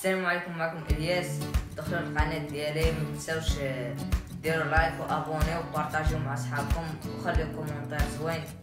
السلام عليكم، معكم الياس. دخلوا القناه ديالي، ما تنساوش ديروا لايك وابونيو وبارطاجيو مع اصحابكم وخليو كومونتير زوين.